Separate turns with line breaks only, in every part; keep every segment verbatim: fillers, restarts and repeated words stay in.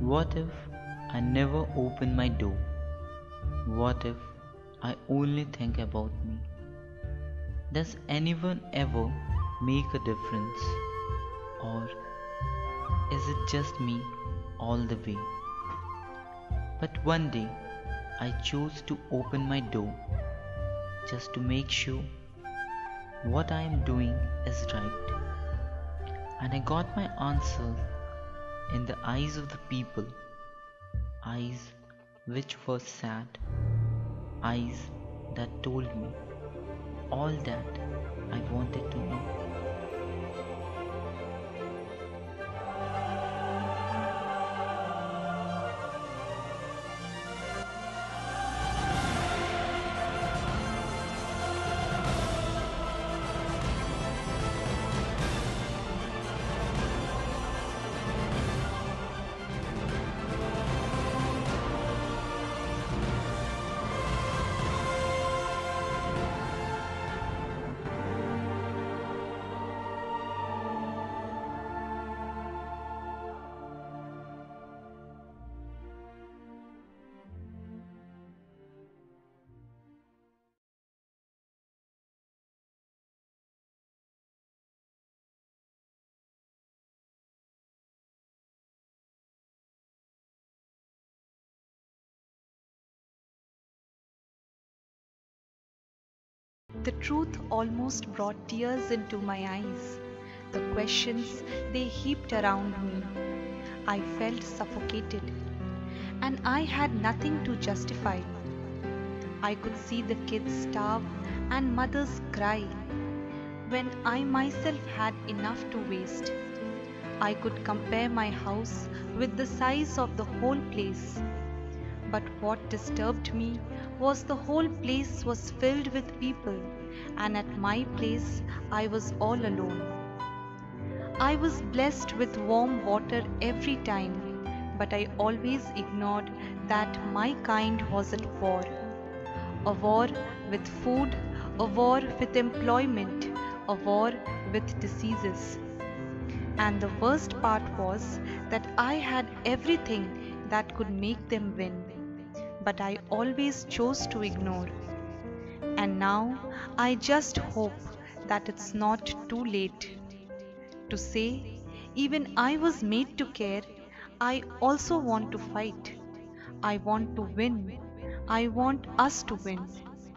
What if I never open my door? What if I only think about me? Does anyone ever make a difference? Or is it just me all the way? But one day I chose to open my door just to make sure what I am doing is right. And I got my answer in the eyes of the people, eyes which were sad, eyes that told me all that I wanted to know.
The truth almost brought tears into my eyes. The questions, they heaped around me. I felt suffocated, and I had nothing to justify. I could see the kids starve and mothers cry, when I myself had enough to waste. I could compare my house with the size of the whole place. But what disturbed me was the whole place was filled with people, and at my place I was all alone. I was blessed with warm water every time, but I always ignored that my kind was at war. A war with food, a war with employment, a war with diseases. And the worst part was that I had everything that could make them win, but I always chose to ignore. And now I just hope that it's not too late to say, even I was made to care. I also want to fight. I want to win. I want us to win.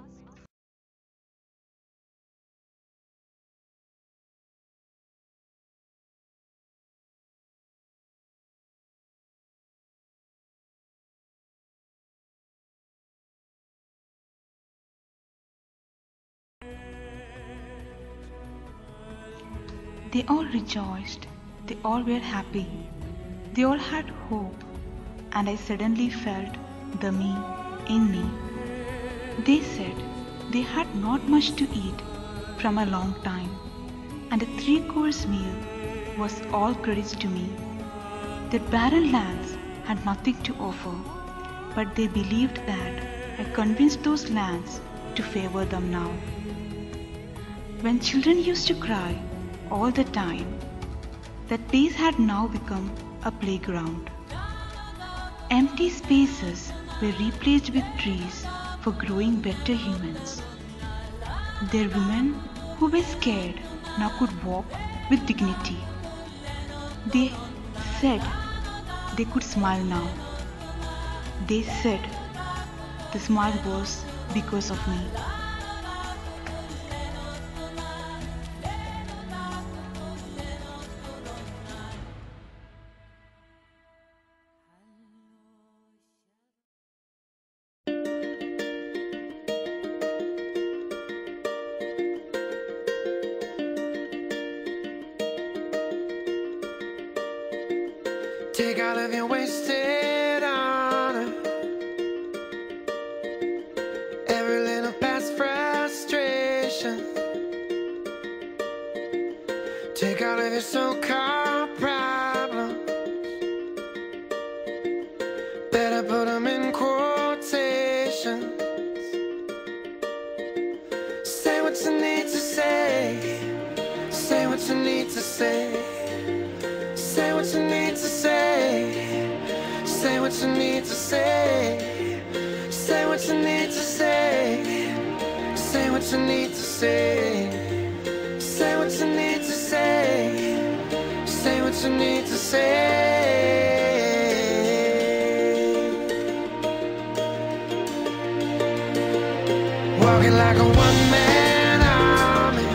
They all rejoiced, they all were happy, they all had hope, and I suddenly felt the me in me. They said they had not much to eat from a long time, and a three-course meal was all credit to me. Their barren lands had nothing to offer, but they believed that I convinced those lands to favor them now. When children used to cry all the time, that place had now become a playground. Empty spaces were replaced with trees for growing better humans. Their women who were scared now could walk with dignity. They said they could smile now. They said the smile was because of me.
Take all of your wasted honor, every little past frustration. Take all of your so-called problems, better put them in quotations. Say what you need to say, say what you need to say. Say what you need to say, what you need to say. Say what you need to say. Say what you need to say. Say what you need to say. Say what you need to say. Walking like a one-man army,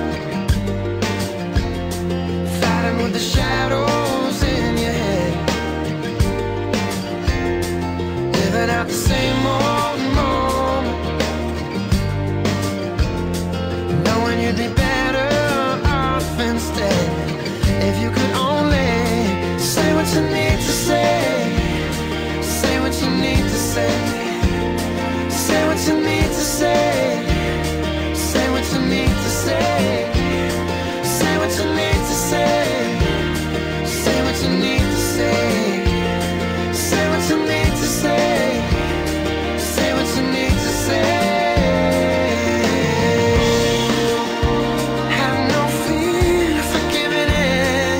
fighting with the shadows in your head, living out the same old moment, knowing you'd be better off instead if you could only say what you need to say. Say what you need to say. Say what you need to say. Say what you need to say. Say what you need to say. Say what you need to say. Say what you need to say. Say what you need to say. Have no fear for giving in.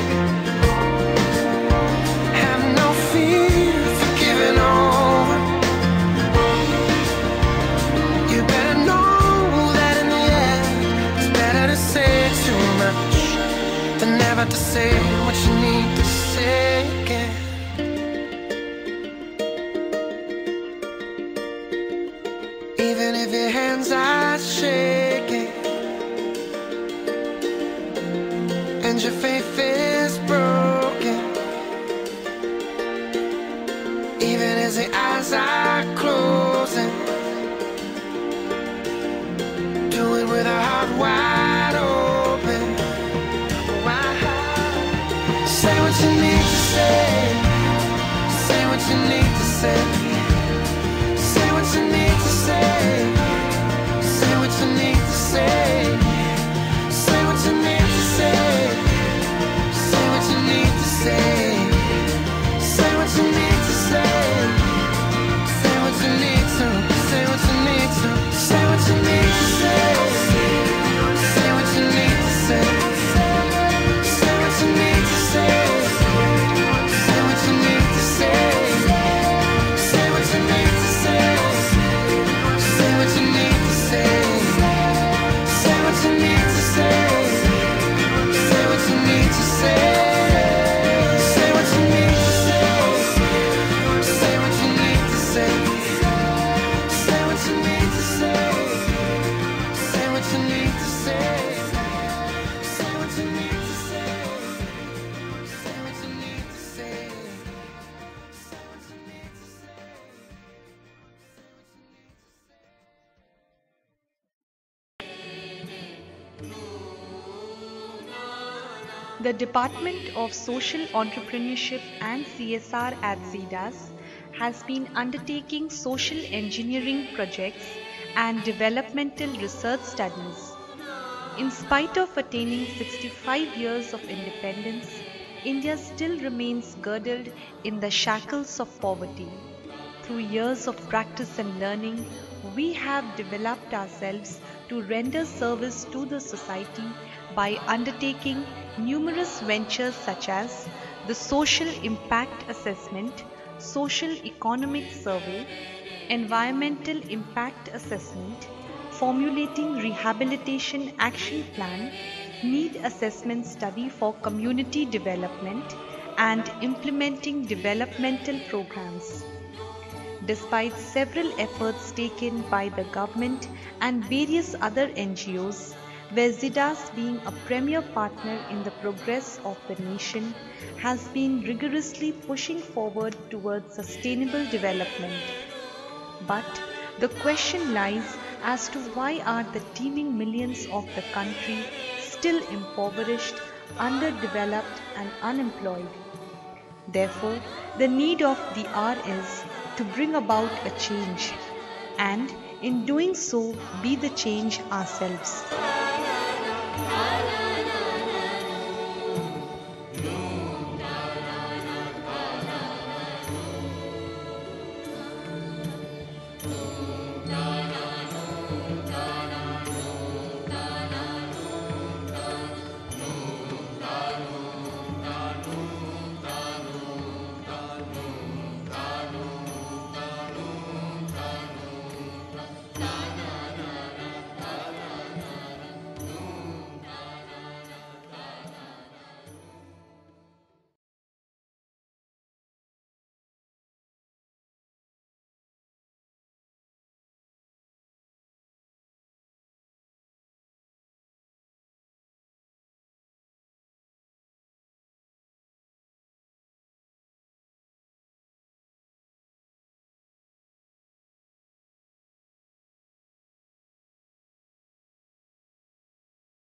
Have no fear for giving over. You better know that in the end it's better to say too much than never to say what you need to say again. Even if your hands are shaking and your faith is broken, even as the eyes are closing, do it with a heart wide open. Wide. Say what you need to say. Say what you need to say. Say what you need to say. Say what you need to say. Say what you need to say. Say what you need to say. Say what you need to say. Say what you need to. Say what you need to. Say what you need to say. Say what you need to say. Say what you need to say. Say what you need to say. Say what you need to say. Say what you need to say. Say what you need to say. Say what you need to say. Say what you need to say. Say what you need to say. Say what you need to say. Say what you need to say. Say what you need to say. Say what you need to say. Say what you need to say.
The Department of Social Entrepreneurship and C S R at XIDAS has been undertaking social engineering projects and developmental research studies. In spite of attaining sixty-five years of independence, India still remains girdled in the shackles of poverty. Through years of practice and learning, we have developed ourselves to render service to the society by undertaking numerous ventures such as the Social Impact Assessment, Social Economic Survey, Environmental Impact Assessment, formulating Rehabilitation Action Plan, Need Assessment Study for Community Development, and implementing developmental programs. Despite several efforts taken by the government and various other N G Os, where XIDAS, being a premier partner in the progress of the nation, has been rigorously pushing forward towards sustainable development. But the question lies as to why are the teeming millions of the country still impoverished, underdeveloped and unemployed. Therefore, the need of the hour is to bring about a change, and in doing so be the change ourselves.